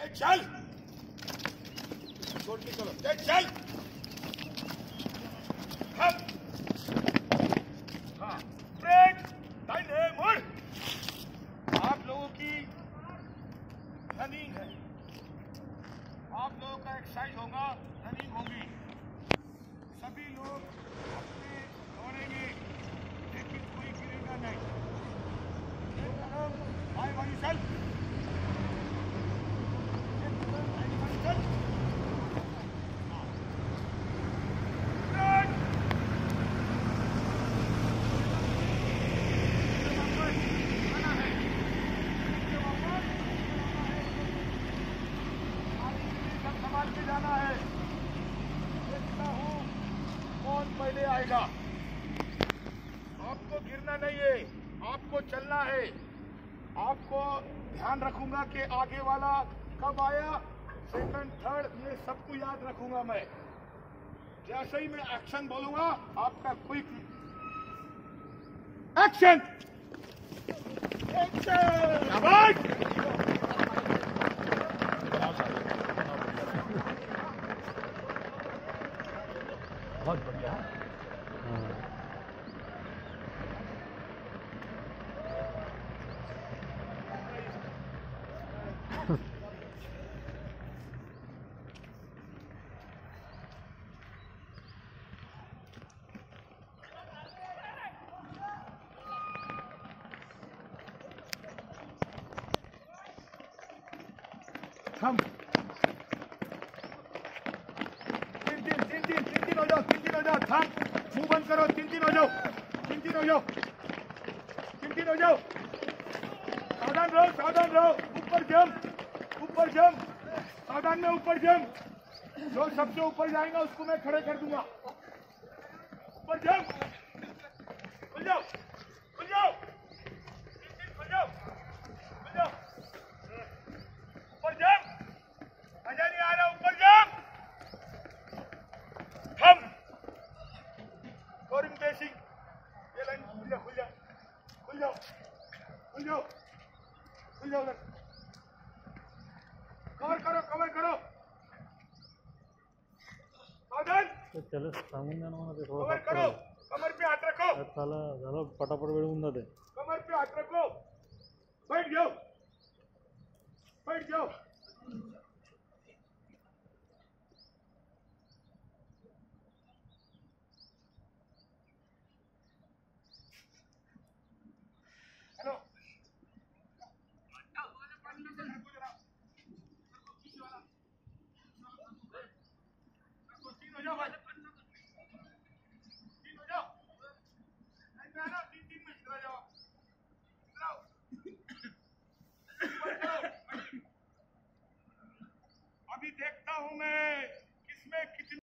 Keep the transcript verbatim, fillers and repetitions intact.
चल छोड़ के चलो ते चल हम हाँ ब्रेक दाहिने मुड़। आप लोगों की रनिंग है, आप लोगों का एक्सरसाइज होगा, रनिंग होगी। सभी लोग अपने दौड़ेंगे लेकिन कोई गिरेगा नहीं। भाई भाई चल जाना है। देखता हूँ कौन पहले आएगा। आपको गिरना नहीं है, आपको चलना है। आपको ध्यान रखूंगा कि आगे वाला कब आया, सेकंड थर्ड, ये सबको याद रखूंगा मैं। जैसे ही मैं एक्शन बोलूंगा आपका क्विक एक्शन एक्शन आवाज। बहुत बढ़िया। हम तीन तीन तीन तीन तीन तीन हो जाओ, तीन तीन हो जाओ। थम मुंह बंद करो, तीन तीन हो जाओ, तीन तीन हो जाओ, तीन तीन हो जाओ। सावधान रहो, सावधान रहो। ऊपर जंप, ऊपर जंप, सावधान में ऊपर जंप। जो सबसे ऊपर जाएगा उसको मैं खड़े कर दूंगा। ऊपर जंप, खुल जाओ, खुल जाओ, तीन तीन खुल जाओ, खुल जाओ। ऊपर जंप, मजा नहीं आ रहा, ऊपर जंप। हम स्कोरिंग बेसिंग, ये लाइन खुल जाओ, खुल जाओ, खुल जाओ, खुल जाओ, खुल जाओ। कवर करो, कवर करो। सावधान, चलो सांगून द्या ना मला ते कवर थोडं करो। कमर पे हाथ रखो, चला झालं पटापट वेळ होऊन जाते। कमर पे हाथ रखो, बैठ जाओ, बैठ जाओ। हेलो तीन हो जाओ भाई, तीन हो जाओ। नहीं मैं ना तीन तीन में इधर आ जाओ, इधर आओ। ऊपर करो। अभी देखता हूँ मैं